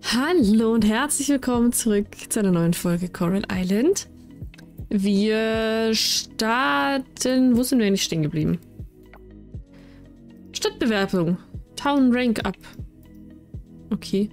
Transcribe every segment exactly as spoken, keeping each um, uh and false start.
Hallo und herzlich willkommen zurück zu einer neuen Folge Coral Island. Wir starten... Wo sind wir eigentlich stehen geblieben? Stadtbewerbung. Town Rank Up. Okay.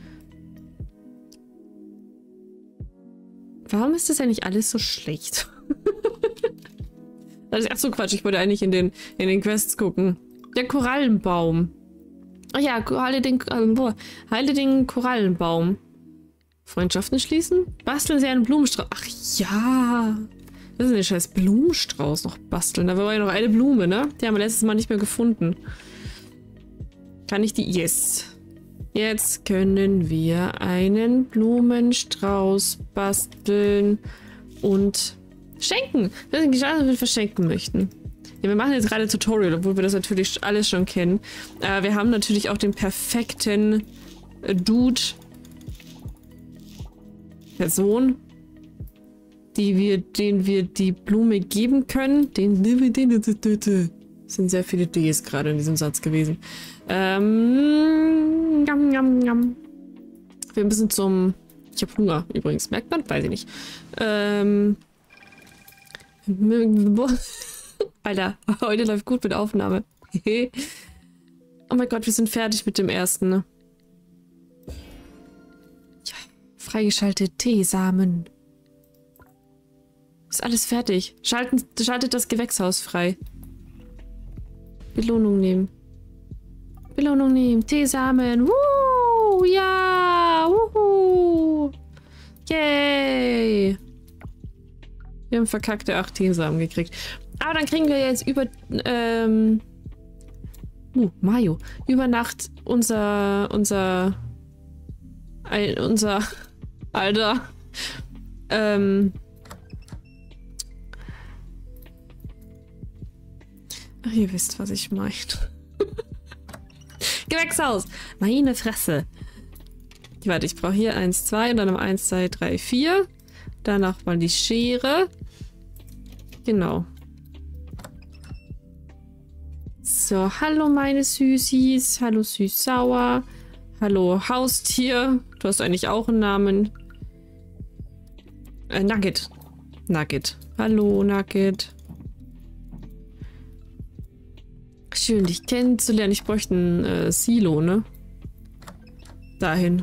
Warum ist das eigentlich alles so schlecht? Das ist ach so Quatsch, ich wollte eigentlich in den, in den Quests gucken. Der Korallenbaum. Ach ja, heile den, äh, heile den Korallenbaum. Freundschaften schließen? Basteln Sie einen Blumenstrauß. Ach ja. Das ist ein scheiß Blumenstrauß noch basteln. Da war ja noch eine Blume, ne? Die haben wir letztes Mal nicht mehr gefunden. Kann ich die... Yes. Jetzt können wir einen Blumenstrauß basteln und schenken. Wir sind geschaut, dass wir verschenken möchten. Ja, wir machen jetzt gerade Tutorial, obwohl wir das natürlich alles schon kennen. Äh, wir haben natürlich auch den perfekten äh, Dude Person, die wir, den wir die Blume geben können. Den, den, es sind sehr viele Ds gerade in diesem Satz gewesen. Ähm, jam, jam, jam. Wir müssen zum... Ich habe Hunger übrigens. Merkt man? Weiß ich nicht. Ähm... Alter, heute läuft gut mit der Aufnahme. Oh mein Gott, wir sind fertig mit dem ersten. Ne? Ja, freigeschaltet Teesamen. Ist alles fertig. Schalten, schaltet das Gewächshaus frei. Belohnung nehmen. Belohnung nehmen. Teesamen. Woo! Ja! Wuhu! Yay! Wir haben verkackte acht Teesamen gekriegt. Aber dann kriegen wir jetzt über... Ähm, uh, Mayo. Über Nacht unser... Unser... Ein, unser... Alter. Ähm... Ach, ihr wisst, was ich meine. Gewächshaus! Meine Fresse. Warte, ich brauche hier eins, zwei und dann noch eins, zwei, drei, vier. Danach mal die Schere. Genau. So, hallo meine Süßis. Hallo Süß-Sauer. Hallo Haustier. Du hast eigentlich auch einen Namen. Äh, Nugget. Nugget. Hallo Nugget. Schön, dich kennenzulernen. Ich bräuchte ein äh, Silo, ne? Dahin.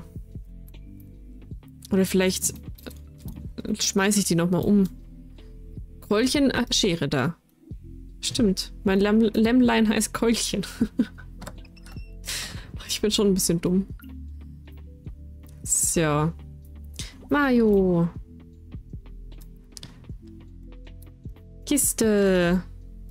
Oder vielleicht äh, schmeiße ich die nochmal um. Keulchen, ah, Schere da. Stimmt. Mein Lämm Lämmlein heißt Keulchen. Ich bin schon ein bisschen dumm. So. Mayo. Kiste.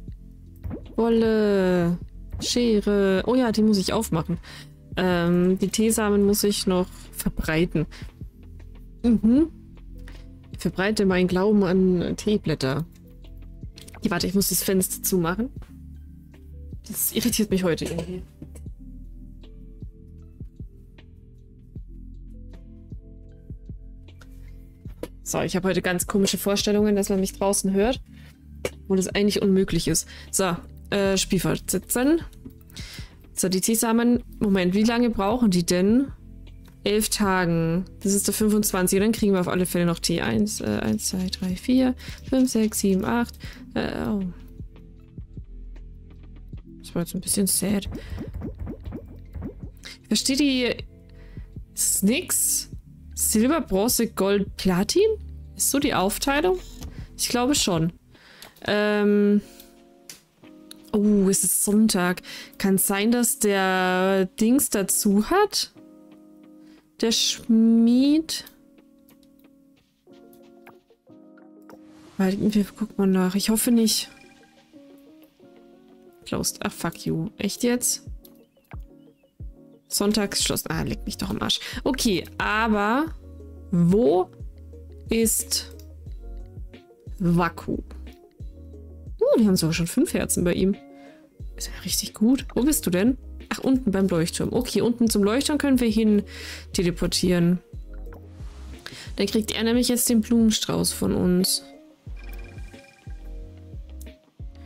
Wolle. Schere. Oh ja, die muss ich aufmachen. Ähm, die Teesamen muss ich noch verbreiten. Mhm. Ich verbreite meinen Glauben an Teeblätter. Ja, warte, ich muss das Fenster zumachen. Das irritiert mich heute irgendwie. So, ich habe heute ganz komische Vorstellungen, dass man mich draußen hört. Wo das eigentlich unmöglich ist. So, äh, Spiel fortsetzen. So, die Teesamen. Moment, wie lange brauchen die denn? Elf Tagen. Das ist der fünfundzwanzig. Dann kriegen wir auf alle Fälle noch Tee. Eins, äh, eins, zwei, drei, vier, fünf, sechs, sieben, acht. Äh, oh. Das war jetzt ein bisschen sad. Ich verstehe die... Ist nix? Silber, Bronze, Gold, Platin? Ist so die Aufteilung? Ich glaube schon. Ähm... Oh, es ist Sonntag. Kann es sein, dass der Dings dazu hat? Der Schmied. Weil, wir gucken mal nach. Ich hoffe nicht. Closed. Ach, fuck you. Echt jetzt? Sonntags Schluss. Ah, leg mich doch am Arsch. Okay, aber wo ist Waku? Uh, die haben sogar schon fünf Herzen bei ihm. Ist ja richtig gut. Wo bist du denn? Ach, unten beim Leuchtturm. Okay, unten zum Leuchtturm können wir hin teleportieren. Dann kriegt er nämlich jetzt den Blumenstrauß von uns.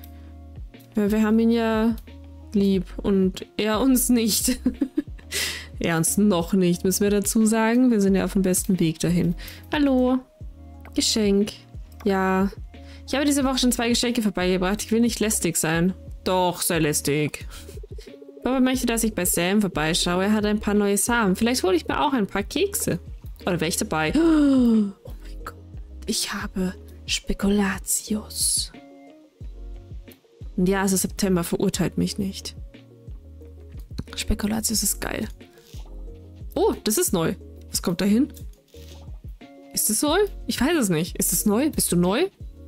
Ja, wir haben ihn ja lieb und er uns nicht. Ernst, noch nicht, müssen wir dazu sagen. Wir sind ja auf dem besten Weg dahin. Hallo. Geschenk. Ja. Ich habe diese Woche schon zwei Geschenke vorbeigebracht. Ich will nicht lästig sein. Doch, sei lästig. Papa möchte, dass ich bei Sam vorbeischaue. Er hat ein paar neue Samen. Vielleicht hole ich mir auch ein paar Kekse. Oder wäre ich dabei? Oh mein Gott. Ich habe Spekulatius. Ja, es ist September. Verurteilt mich nicht. Spekulatius ist geil. Oh, das ist neu. Was kommt da hin? Ist es neu? Ich weiß es nicht. Ist es neu? Bist du neu?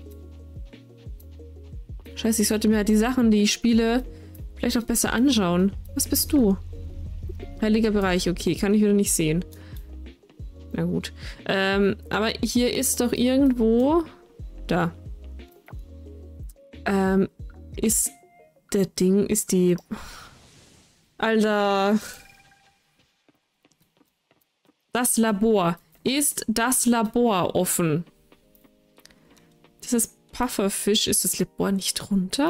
Scheiße, ich sollte mir halt die Sachen, die ich spiele, vielleicht auch besser anschauen. Was bist du? Heiliger Bereich. Okay, kann ich wieder nicht sehen. Na gut. Ähm, aber hier ist doch irgendwo... Da. Ähm, ist der Ding... Ist die... Alter... Das Labor. Ist das Labor offen? Das ist Pufferfish. Ist das Labor nicht runter?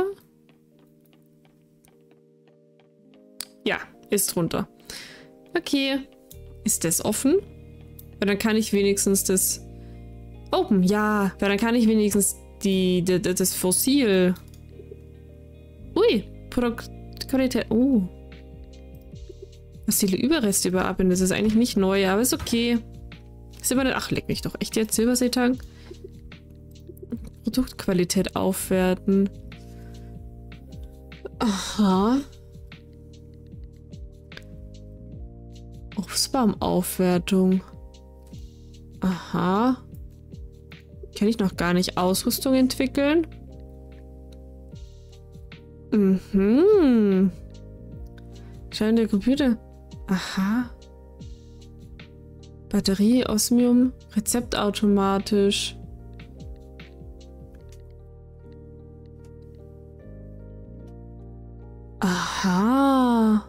Ja, ist runter. Okay. Ist das offen? Weil dann kann ich wenigstens das... Open, ja. Weil dann kann ich wenigstens die, die, die das Fossil... Ui. Produktqualität. Oh. Fossile Überreste überarbeiten. Das ist eigentlich nicht neu, aber ist okay. Ist immer nicht... Ach, leck mich doch. Echt jetzt? Silberseetang? Produktqualität aufwerten. Aha. Obstbaumaufwertung. Aha. Kann ich noch gar nicht. Ausrüstung entwickeln? Mhm. Schein der Computer. Aha. Batterie, Osmium, Rezept automatisch. Aha.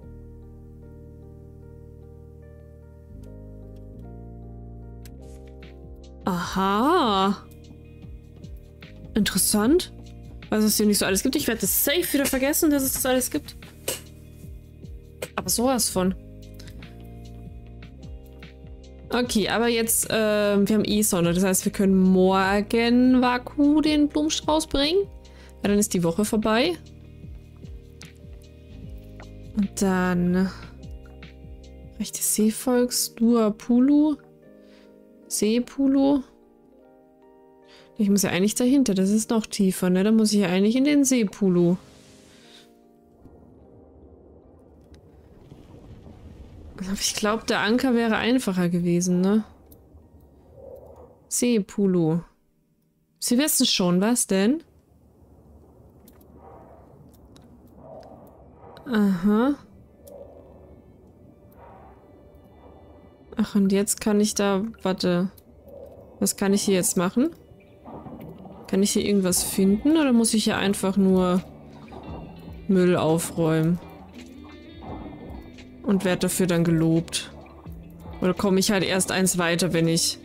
Aha. Interessant. Was es hier nicht so alles gibt. Ich werde das safe wieder vergessen, dass es das alles gibt. Aber sowas von. Okay, aber jetzt, äh, wir haben eh Sonne. Das heißt, wir können morgen Vaku den Blumenstrauß bringen. Weil dann ist die Woche vorbei. Und dann... Rechte Seevolks, Duapulu. Seepulu. Ich muss ja eigentlich dahinter. Das ist noch tiefer, ne? Da muss ich ja eigentlich in den Seepulu. Aber ich glaube, der Anker wäre einfacher gewesen, ne? Seepulu. Sie wissen schon, was denn? Aha. Ach, und jetzt kann ich da... Warte. Was kann ich hier jetzt machen? Kann ich hier irgendwas finden? Oder muss ich hier einfach nur Müll aufräumen? Und werde dafür dann gelobt? Oder komme ich halt erst eins weiter, wenn ich...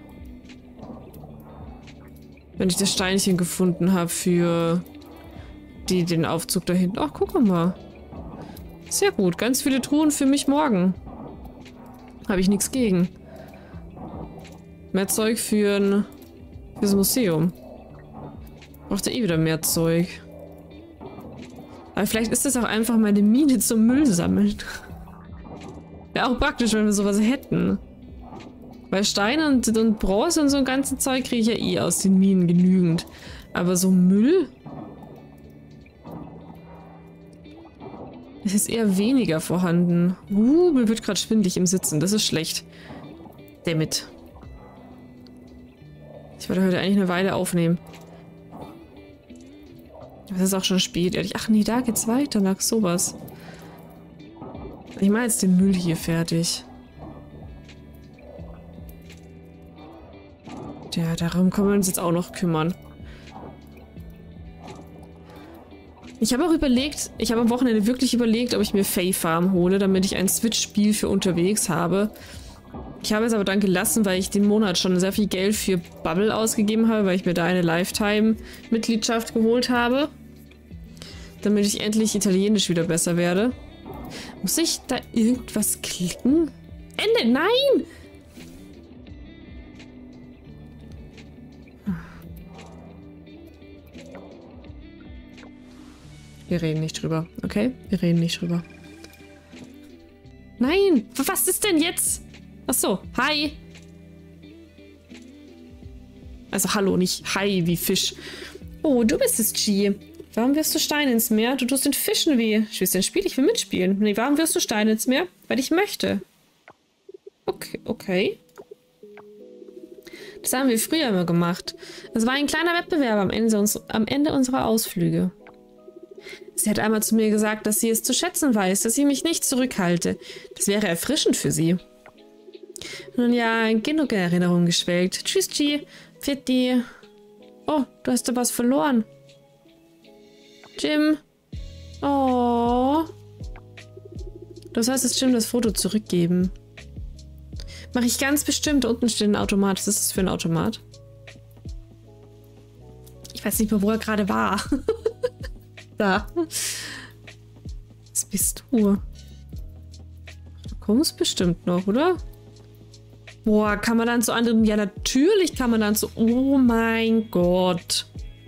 Wenn ich das Steinchen gefunden habe für die, den Aufzug da hinten. Ach, guck mal. Sehr gut. Ganz viele Truhen für mich morgen. Habe ich nichts gegen. Mehr Zeug für ein fürs Museum. Braucht er eh wieder mehr Zeug. Aber vielleicht ist das auch einfach meine Mine zum Müll sammeln. Wäre auch praktisch, wenn wir sowas hätten. Weil Stein und, und Bronze und so ein ganzes Zeug kriege ich ja eh aus den Minen genügend. Aber so Müll? Es ist eher weniger vorhanden. Uh, mir wird gerade schwindelig im Sitzen. Das ist schlecht. Dammit. Ich wollte heute eigentlich eine Weile aufnehmen. Aber es ist auch schon spät, ehrlich. Ach nee, da geht's weiter nach sowas. Ich mache jetzt den Müll hier fertig. Ja, darum können wir uns jetzt auch noch kümmern. Ich habe auch überlegt, ich habe am Wochenende wirklich überlegt, ob ich mir Fae Farm hole, damit ich ein Switch-Spiel für unterwegs habe. Ich habe es aber dann gelassen, weil ich den Monat schon sehr viel Geld für Bubble ausgegeben habe, weil ich mir da eine Lifetime-Mitgliedschaft geholt habe. Damit ich endlich Italienisch wieder besser werde. Muss ich da irgendwas klicken? Ende, nein! Wir reden nicht drüber, okay? Wir reden nicht drüber. Nein! Was ist denn jetzt? Ach so, hi! Also hallo, nicht hi wie Fisch. Oh, du bist es, G. Warum wirfst du Steine ins Meer? Du tust den Fischen weh. Spielst du ein Spiel? Ich will mitspielen. Nee, warum wirfst du Steine ins Meer? Weil ich möchte. Okay, okay. Das haben wir früher immer gemacht. Das war ein kleiner Wettbewerb am Ende, uns, am Ende unserer Ausflüge. Sie hat einmal zu mir gesagt, dass sie es zu schätzen weiß, dass ich mich nicht zurückhalte. Das wäre erfrischend für sie. Nun ja, genug in Erinnerung geschwelgt. Tschüss, G. Fitti. Oh, du hast da was verloren. Jim. Oh. Du sollst es Jim das Foto zurückgeben. Mache ich ganz bestimmt. Unten steht ein Automat. Was ist das für ein Automat? Ich weiß nicht mehr, wo er gerade war. Da. Was bist du? Du kommst bestimmt noch, oder? Boah, kann man dann zu anderen... Ja, natürlich kann man dann zu... Oh mein Gott.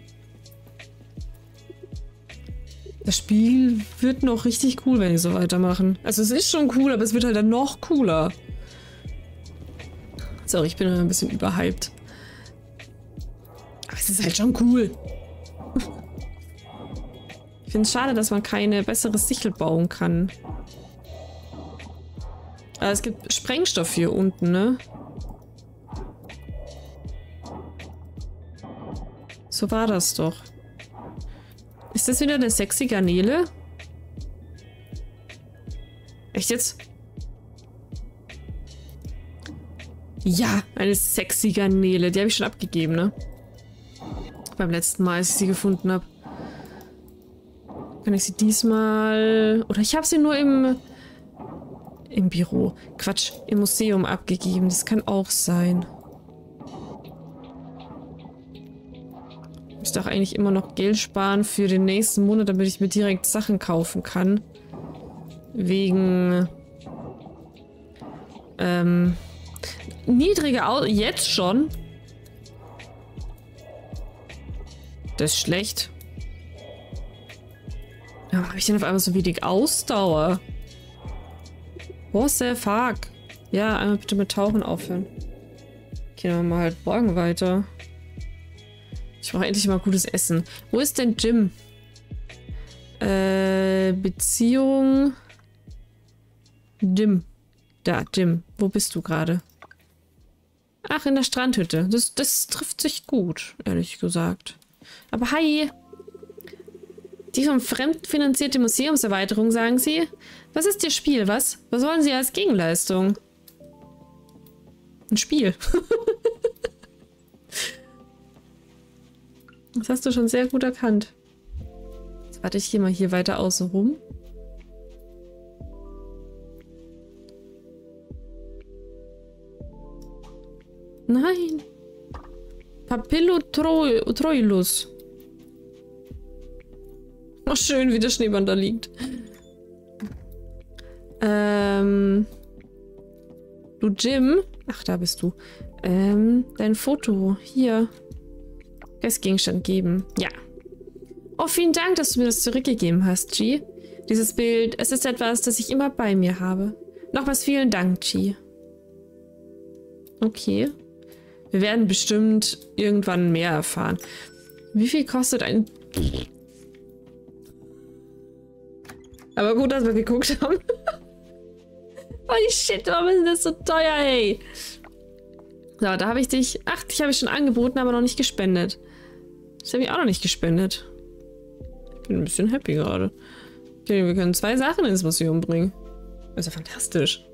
Das Spiel wird noch richtig cool, wenn die so weitermachen. Also es ist schon cool, aber es wird halt dann noch cooler. Sorry, ich bin ein bisschen überhyped. Aber es ist halt schon cool. Ich finde es schade, dass man keine bessere Sichel bauen kann. Aber es gibt Sprengstoff hier unten, ne? So war das doch. Ist das wieder eine sexy Garnele? Echt jetzt? Ja, eine sexy Garnele. Die habe ich schon abgegeben, ne? Beim letzten Mal, als ich sie gefunden habe. Kann ich sie diesmal... Oder ich habe sie nur im... Im Büro. Quatsch, im Museum abgegeben. Das kann auch sein. Ich müsste auch eigentlich immer noch Geld sparen für den nächsten Monat, damit ich mir direkt Sachen kaufen kann. Wegen... Ähm... Niedrige Aus... Jetzt schon? Das ist schlecht. Warum habe ich denn auf einmal so wenig Ausdauer? What the fuck? Ja, einmal bitte mit Tauchen aufhören. Okay, dann machen wir halt morgen weiter. Ich brauche endlich mal gutes Essen. Wo ist denn Jim? Äh, Beziehung... Jim. Da, Jim. Wo bist du gerade? Ach, in der Strandhütte. Das, das trifft sich gut, ehrlich gesagt. Aber hi! Die vom fremdfinanzierte Museumserweiterung, sagen Sie? Was ist Ihr Spiel, was? Was wollen Sie als Gegenleistung? Ein Spiel. Das hast du schon sehr gut erkannt. Jetzt warte ich hier mal hier weiter außen rum. Nein. Papillotroilus. Oh, schön, wie der Schneemann da liegt. Ähm. Du, Jim. Ach, da bist du. Ähm, dein Foto. Hier. Gegenstand geben. Ja. Oh, vielen Dank, dass du mir das zurückgegeben hast, G. Dieses Bild, es ist etwas, das ich immer bei mir habe. Nochmals vielen Dank, G. Okay. Wir werden bestimmt irgendwann mehr erfahren. Wie viel kostet ein... Aber gut, dass wir geguckt haben. Holy shit, warum ist das so teuer, ey? So, da habe ich dich... Ach, dich habe ich schon angeboten, aber noch nicht gespendet. Das habe ich auch noch nicht gespendet. Ich bin ein bisschen happy gerade. Okay, wir können zwei Sachen ins Museum bringen. Das ist ja fantastisch.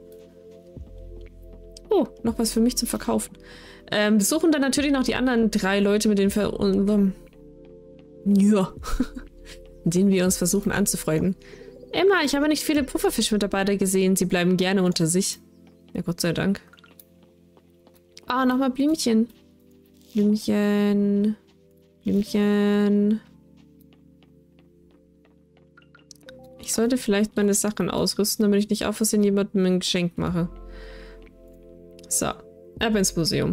Oh, noch was für mich zum Verkaufen. Ähm, wir suchen dann natürlich noch die anderen drei Leute, mit denen wir... Um, ja. mit denen wir uns versuchen anzufreunden. Emma, ich habe nicht viele Pufferfischmitarbeiter gesehen. Sie bleiben gerne unter sich. Ja, Gott sei Dank. Ah, oh, nochmal Blümchen. Blümchen. Blümchen. Ich Ich sollte vielleicht meine Sachen ausrüsten, damit ich nicht auf Versehen jemandem ein Geschenk mache. So, ab ins Museum.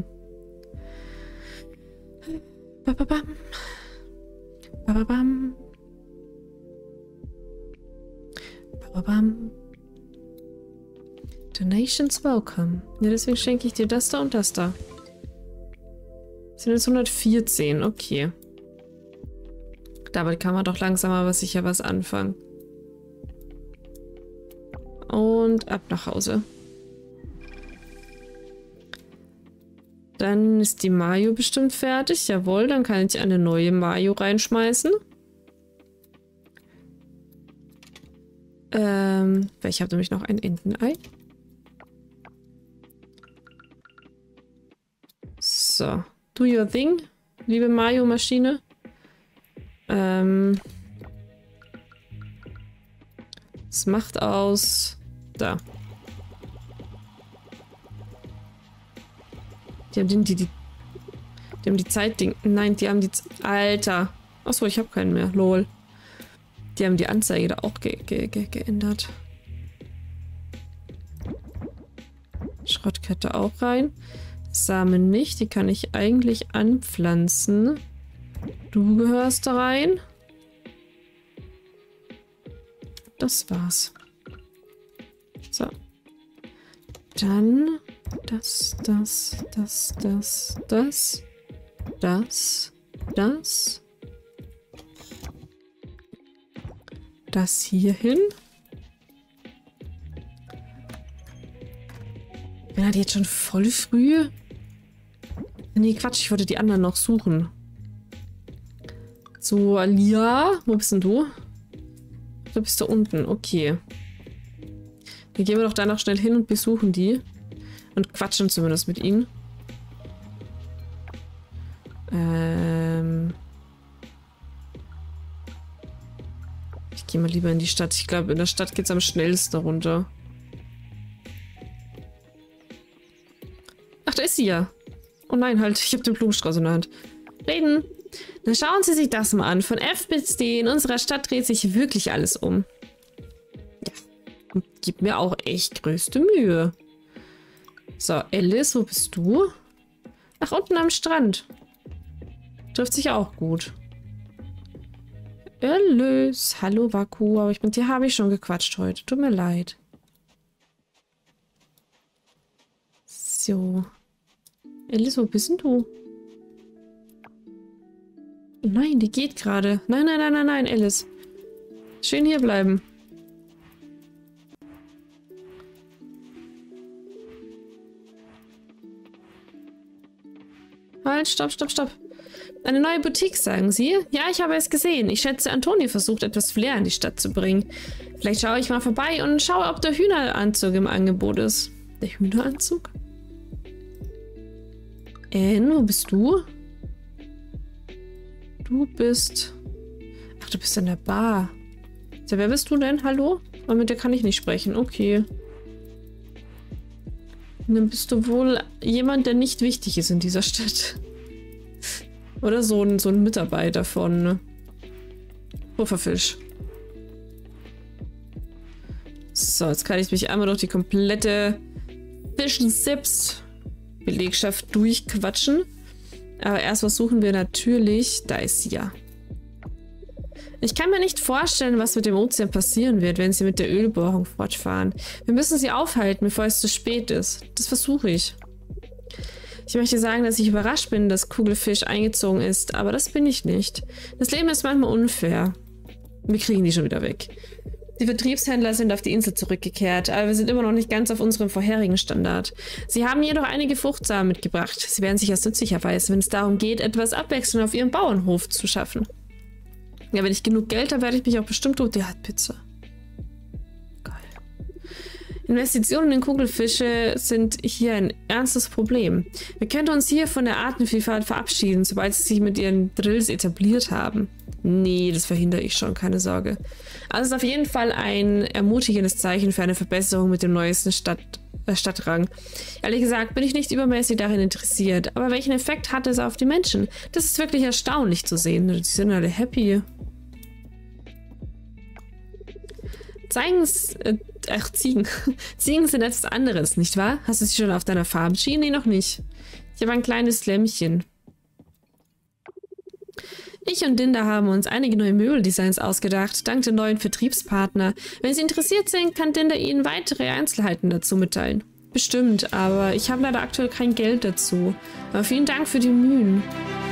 Bababam. Bababam. Bababam. Donations welcome. Ja, deswegen schenke ich dir das da und das da. Das sind jetzt hundertvierzehn, okay. Damit kann man doch langsam aber sicher was anfangen. Und ab nach Hause. Dann ist die Mayo bestimmt fertig. Jawohl, dann kann ich eine neue Mayo reinschmeißen. Ähm, ich habe nämlich noch ein Entenei. So, do your thing, liebe Mayo-Maschine. Ähm, es macht aus... Da. Die haben die, die, die, die haben die Zeitding... Nein, die haben die... Alter. Achso, ich habe keinen mehr. Lol. Die haben die Anzeige da auch ge ge ge geändert. Schrottkette auch rein. Samen nicht. Die kann ich eigentlich anpflanzen. Du gehörst da rein. Das war's. So. Dann das, das, das, das, das, das, das. Das hier hin. Bin halt jetzt schon voll früh. Nee, Quatsch, ich wollte die anderen noch suchen. So, Alia, wo bist denn du? Du bist da unten, okay. Dann gehen wir doch da noch schnell hin und besuchen die. Und quatschen zumindest mit ihnen. Ähm... Ich gehe mal lieber in die Stadt. Ich glaube, in der Stadt geht es am schnellsten runter. Ach, da ist sie ja. Oh nein, halt. Ich habe den Blumenstrauß in der Hand. Reden. Dann schauen Sie sich das mal an. Von F bis D in unserer Stadt dreht sich wirklich alles um. Ja. Und gib mir auch echt größte Mühe. So, Alice, wo bist du? Ach, unten am Strand. Trifft sich auch gut. Alice. Hallo, Waku. Aber ich mit dir habe ich schon gequatscht heute. Tut mir leid. So. Alice, wo bist denn du? Nein, die geht gerade. Nein, nein, nein, nein, nein, Alice. Schön hier bleiben. Halt, stopp, stopp, stopp. Eine neue Boutique, sagen Sie? Ja, ich habe es gesehen. Ich schätze, Antonio versucht, etwas Flair in die Stadt zu bringen. Vielleicht schaue ich mal vorbei und schaue, ob der Hühneranzug im Angebot ist. Der Hühneranzug? Anne, wo bist du? Du bist... Ach, du bist in der Bar. Ja, wer bist du denn? Hallo? Aber mit der kann ich nicht sprechen. Okay. Und dann bist du wohl jemand, der nicht wichtig ist in dieser Stadt. Oder so ein, so ein Mitarbeiter von ne? Pufferfisch. So, jetzt kann ich mich einmal durch die komplette Fish-Sips-Belegschaft durchquatschen. Aber erst was suchen wir natürlich. Da ist sie ja. Ich kann mir nicht vorstellen, was mit dem Ozean passieren wird, wenn sie mit der Ölbohrung fortfahren. Wir müssen sie aufhalten, bevor es zu spät ist. Das versuche ich. Ich möchte sagen, dass ich überrascht bin, dass Kugelfisch eingezogen ist, aber das bin ich nicht. Das Leben ist manchmal unfair. Wir kriegen die schon wieder weg. Die Vertriebshändler sind auf die Insel zurückgekehrt, aber wir sind immer noch nicht ganz auf unserem vorherigen Standard. Sie haben jedoch einige Fruchtsamen mitgebracht. Sie werden sich als nützlich erweisen, wenn es darum geht, etwas Abwechslung auf ihrem Bauernhof zu schaffen. Ja, wenn ich genug Geld habe, werde ich mich auch bestimmt um die Pizza. Geil. Investitionen in Kugelfische sind hier ein ernstes Problem. Wir könnten uns hier von der Artenvielfalt verabschieden, sobald sie sich mit ihren Drills etabliert haben. Nee, das verhindere ich schon, keine Sorge. Also es ist auf jeden Fall ein ermutigendes Zeichen für eine Verbesserung mit dem neuesten Stadt, äh, Stadtrang. Ehrlich gesagt bin ich nicht übermäßig darin interessiert, aber welchen Effekt hat es auf die Menschen? Das ist wirklich erstaunlich zu sehen. Die sind alle happy. Zeigens, äh, ach, Ziegen. Ziegen sind etwas anderes, nicht wahr? Hast du sie schon auf deiner Farm entschieden? Nee, noch nicht. Ich habe ein kleines Lämmchen. Ich und Dinda haben uns einige neue Möbeldesigns ausgedacht, dank dem neuen Vertriebspartner. Wenn Sie interessiert sind, kann Dinda Ihnen weitere Einzelheiten dazu mitteilen. Bestimmt, aber ich habe leider aktuell kein Geld dazu. Aber vielen Dank für die Mühen.